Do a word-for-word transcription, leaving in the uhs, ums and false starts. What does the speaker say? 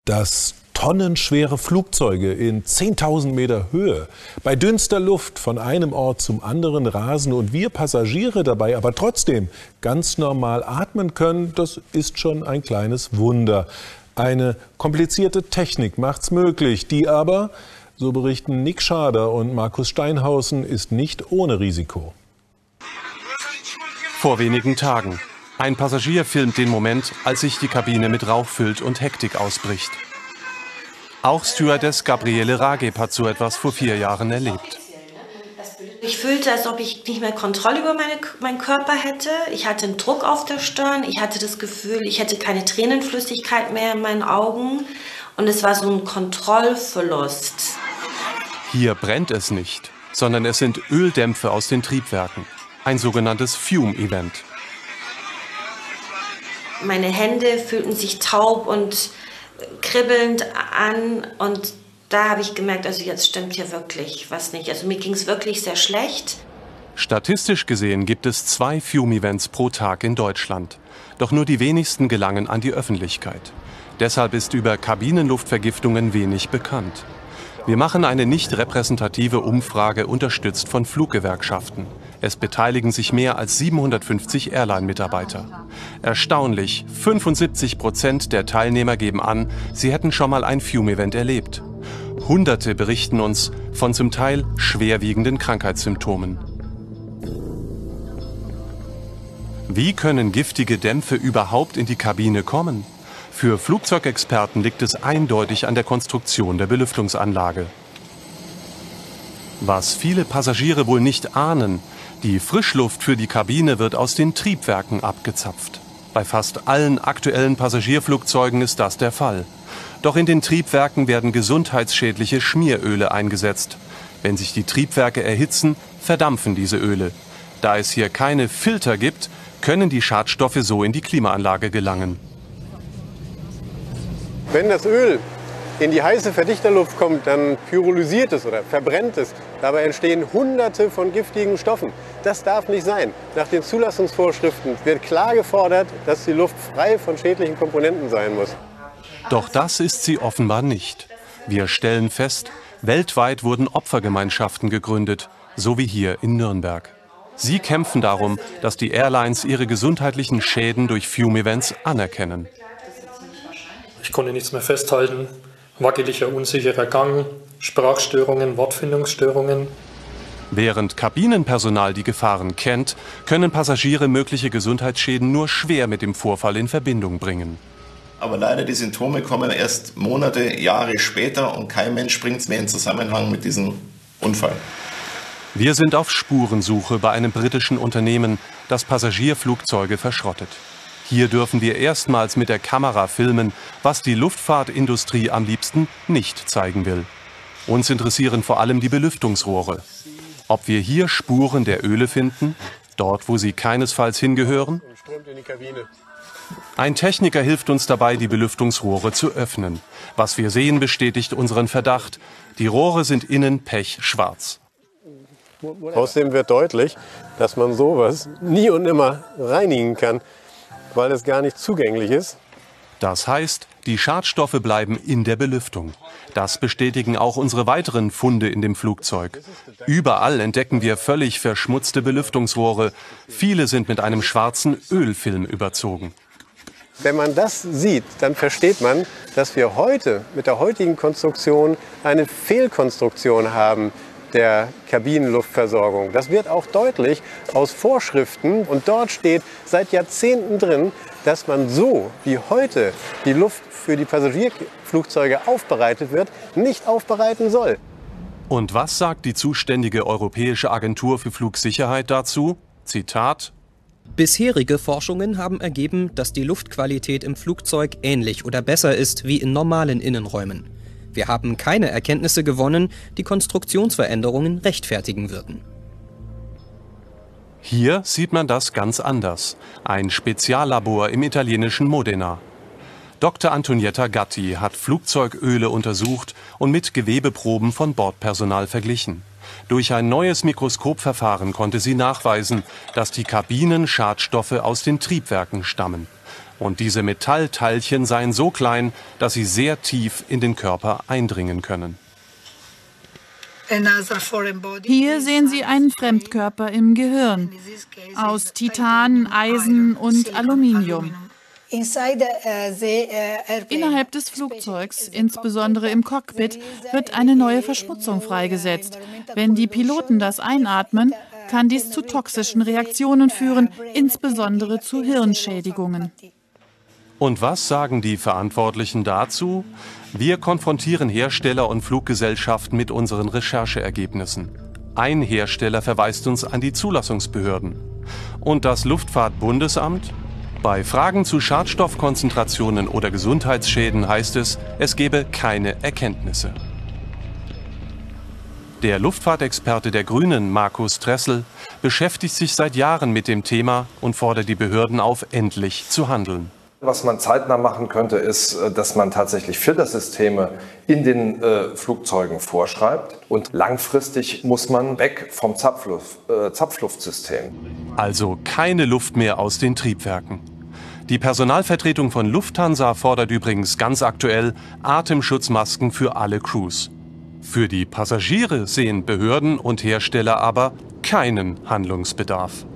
dass tonnenschwere Flugzeuge in zehntausend Meter Höhe bei dünnster Luft von einem Ort zum anderen rasen und wir Passagiere dabei aber trotzdem ganz normal atmen können, das ist schon ein kleines Wunder. Eine komplizierte Technik macht's möglich, die aber, so berichten Nick Schader und Markus Steinhausen, ist nicht ohne Risiko. Vor wenigen Tagen. Ein Passagier filmt den Moment, als sich die Kabine mit Rauch füllt und Hektik ausbricht. Auch Stewardess Gabriele Rageb hat so etwas vor vier Jahren erlebt. Ich fühlte, als ob ich nicht mehr Kontrolle über meine, meinen Körper hätte. Ich hatte einen Druck auf der Stirn. Ich hatte das Gefühl, ich hätte keine Tränenflüssigkeit mehr in meinen Augen. Und es war so ein Kontrollverlust. Hier brennt es nicht, sondern es sind Öldämpfe aus den Triebwerken. Ein sogenanntes Fume-Event. Meine Hände fühlten sich taub und kribbelnd an und da habe ich gemerkt, also jetzt stimmt hier wirklich was nicht. Also mir ging es wirklich sehr schlecht. Statistisch gesehen gibt es zwei Fume-Events pro Tag in Deutschland. Doch nur die wenigsten gelangen an die Öffentlichkeit. Deshalb ist über Kabinenluftvergiftungen wenig bekannt. Wir machen eine nicht repräsentative Umfrage, unterstützt von Fluggewerkschaften. Es beteiligen sich mehr als siebenhundertfünfzig Airline-Mitarbeiter. Erstaunlich, fünfundsiebzig Prozent der Teilnehmer geben an, sie hätten schon mal ein Fume-Event erlebt. Hunderte berichten uns von zum Teil schwerwiegenden Krankheitssymptomen. Wie können giftige Dämpfe überhaupt in die Kabine kommen? Für Flugzeugexperten liegt es eindeutig an der Konstruktion der Belüftungsanlage. Was viele Passagiere wohl nicht ahnen: Die Frischluft für die Kabine wird aus den Triebwerken abgezapft. Bei fast allen aktuellen Passagierflugzeugen ist das der Fall. Doch in den Triebwerken werden gesundheitsschädliche Schmieröle eingesetzt. Wenn sich die Triebwerke erhitzen, verdampfen diese Öle. Da es hier keine Filter gibt, können die Schadstoffe so in die Klimaanlage gelangen. Wenn das Öl in die heiße Verdichterluft kommt, dann pyrolysiert es oder verbrennt es. Dabei entstehen Hunderte von giftigen Stoffen. Das darf nicht sein. Nach den Zulassungsvorschriften wird klar gefordert, dass die Luft frei von schädlichen Komponenten sein muss. Doch das ist sie offenbar nicht. Wir stellen fest, weltweit wurden Opfergemeinschaften gegründet, so wie hier in Nürnberg. Sie kämpfen darum, dass die Airlines ihre gesundheitlichen Schäden durch Fume-Events anerkennen. Ich konnte nichts mehr festhalten. Wackeliger, unsicherer Gang, Sprachstörungen, Wortfindungsstörungen. Während Kabinenpersonal die Gefahren kennt, können Passagiere mögliche Gesundheitsschäden nur schwer mit dem Vorfall in Verbindung bringen. Aber leider, die Symptome kommen erst Monate, Jahre später und kein Mensch bringt es mehr in Zusammenhang mit diesem Unfall. Wir sind auf Spurensuche bei einem britischen Unternehmen, das Passagierflugzeuge verschrottet. Hier dürfen wir erstmals mit der Kamera filmen, was die Luftfahrtindustrie am liebsten nicht zeigen will. Uns interessieren vor allem die Belüftungsrohre. Ob wir hier Spuren der Öle finden, dort wo sie keinesfalls hingehören? Ein Techniker hilft uns dabei, die Belüftungsrohre zu öffnen. Was wir sehen, bestätigt unseren Verdacht. Die Rohre sind innen pechschwarz. Außerdem wird deutlich, dass man sowas nie und nimmer reinigen kann, weil es gar nicht zugänglich ist. Das heißt, die Schadstoffe bleiben in der Belüftung. Das bestätigen auch unsere weiteren Funde in dem Flugzeug. Überall entdecken wir völlig verschmutzte Belüftungsrohre. Viele sind mit einem schwarzen Ölfilm überzogen. Wenn man das sieht, dann versteht man, dass wir heute mit der heutigen Konstruktion eine Fehlkonstruktion haben der Kabinenluftversorgung. Das wird auch deutlich aus Vorschriften und dort steht seit Jahrzehnten drin, dass man so, wie heute die Luft für die Passagierflugzeuge aufbereitet wird, nicht aufbereiten soll. Und was sagt die zuständige Europäische Agentur für Flugsicherheit dazu? Zitat: Bisherige Forschungen haben ergeben, dass die Luftqualität im Flugzeug ähnlich oder besser ist wie in normalen Innenräumen. Wir haben keine Erkenntnisse gewonnen, die Konstruktionsveränderungen rechtfertigen würden. Hier sieht man das ganz anders. Ein Speziallabor im italienischen Modena. Doktor Antonietta Gatti hat Flugzeugöle untersucht und mit Gewebeproben von Bordpersonal verglichen. Durch ein neues Mikroskopverfahren konnte sie nachweisen, dass die Kabinenschadstoffe aus den Triebwerken stammen. Und diese Metallteilchen seien so klein, dass sie sehr tief in den Körper eindringen können. Hier sehen Sie einen Fremdkörper im Gehirn aus Titan, Eisen und Aluminium. Innerhalb des Flugzeugs, insbesondere im Cockpit, wird eine neue Verschmutzung freigesetzt. Wenn die Piloten das einatmen, kann dies zu toxischen Reaktionen führen, insbesondere zu Hirnschädigungen. Und was sagen die Verantwortlichen dazu? Wir konfrontieren Hersteller und Fluggesellschaften mit unseren Rechercheergebnissen. Ein Hersteller verweist uns an die Zulassungsbehörden. Und das Luftfahrtbundesamt? Bei Fragen zu Schadstoffkonzentrationen oder Gesundheitsschäden heißt es, es gebe keine Erkenntnisse. Der Luftfahrtexperte der Grünen, Markus Tressel, beschäftigt sich seit Jahren mit dem Thema und fordert die Behörden auf, endlich zu handeln. Was man zeitnah machen könnte, ist, dass man tatsächlich Filtersysteme in den äh, Flugzeugen vorschreibt. Und langfristig muss man weg vom Zapfluft, äh, Zapfluftsystem. Also keine Luft mehr aus den Triebwerken. Die Personalvertretung von Lufthansa fordert übrigens ganz aktuell Atemschutzmasken für alle Crews. Für die Passagiere sehen Behörden und Hersteller aber keinen Handlungsbedarf.